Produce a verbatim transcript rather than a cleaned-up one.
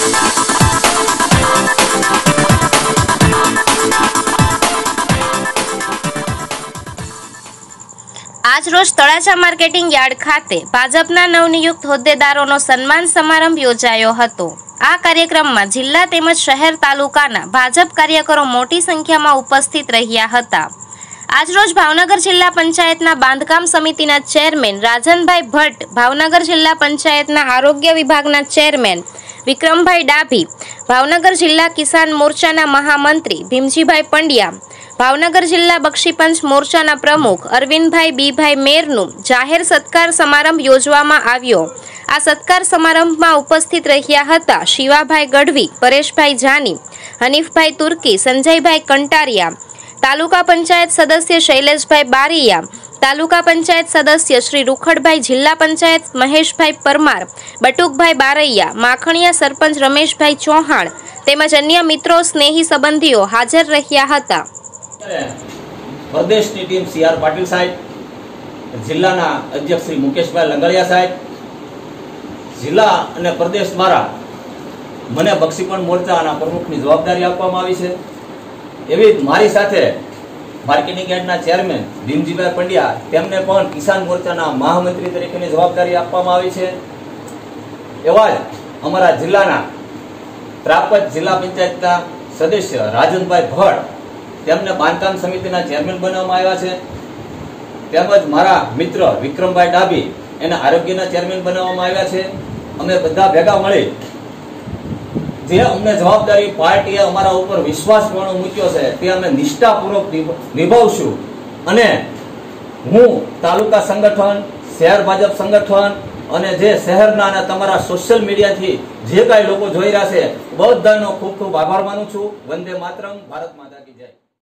આજરોજ Talaja marketing yard ખાતે ભાજપના નવનિયુક્ત હોદ્દેદારોનો સન્માન સમારંભ યોજાયો હતો। આ કાર્યક્રમમાં જિલ્લા તેમજ શહેર તાલુકાના ભાજપ કાર્યકરો મોટી સંખ્યામાં ઉપસ્થિત રહ્યા હતા। આજરોજ ભાવનગર જિલ્લા પંચાયતના બાંધકામ સમિતિના ચેરમેન રાજનભાઈ ભટ્ટ, ભાવનગર જિલ્લા પંચાયતના આરોગ્ય વિભાગના ચેરમેન વિક્રમભાઈ ડાભી, ભાવનગર જિલ્લા કિસાન મોરચાના મહામંત્રી ભીમજીભાઈ પંડ્યા, ભાવનગર જિલ્લા બક્ષીપંચ મોરચાના પ્રમુખ અરવિંદભાઈ બીભાઈ મેરનું જાહેર સત્કાર સમારંભ યોજવામાં આવ્યો। આ સત્કાર સમારંભમાં ઉપસ્થિત રહ્યા હતા શિવાભાઈ ગઢવી, પરેશભાઈ જાની, હનીફભાઈ તુર્કી, સંજયભાઈ કંટારિયા, તાલુકા પંચાયત સદસ્ય શૈલેષભાઈ બારીયા, તાલુકા પંચાયત સદસ્ય શ્રી રૂખડભાઈ, જિલ્લા પંચાયત મહેશભાઈ પરમાર, બટુકભાઈ બારૈયા, માખણીયા સરપંચ રમેશભાઈ ચૌહાણ તેમજ અન્ય મિત્રો, સ્નેહી સંબંધીઓ હાજર રહ્યા હતા। પ્રદેશની ટીમ સી આર પાટીલ સાહેબ, જિલ્લાના અધ્યક્ષ શ્રી મુકેશભાઈ લંગડિયા સાહેબ, જિલ્લા અને પ્રદેશ દ્વારા મને બક્ષીપંચ મોરચાના પ્રમુખની જવાબદારી આપવામાં આવી છે। એવી મારી સાથે માર્કેટિંગ યાર્ડના ચેરમેન ભીમજીભાઈ પંડ્યા, તેમને પણ કિસાન મોરચાના મહામંત્રી તરીકેની જવાબદારી આપવામાં આવી છે। એવા જ અમારા જિલ્લાના ત્રાપજ જિલ્લા પંચાયતના સદસ્ય રાજનભાઈ ભટ્ટ, તેમને બાંધકામ સમિતિના ચેરમેન બનાવવામાં આવ્યા છે। તેમજ મારા મિત્ર વિક્રમભાઈ ડાભી, એને આરોગ્યના ચેરમેન બનાવવામાં આવ્યા છે। અમે બધા ભેગા મળી જે અમને જવાબદારી પાર્ટીએ અમારા ઉપર વિશ્વાસપણો મૂક્યો છે તે અમે નિષ્ઠાપૂર્વક નિભાવશું। અને હું તાલુકા સંગઠન, શહેર ભાજપ સંગઠન અને જે શહેરના અને તમારા સોશિયલ મીડિયાથી જે કાંઈ લોકો જોઈ રહ્યા છે, બધાનો ખૂબ ખૂબ આભાર માનું છું। વંદે માતરમ, ભારત માતા કી જય।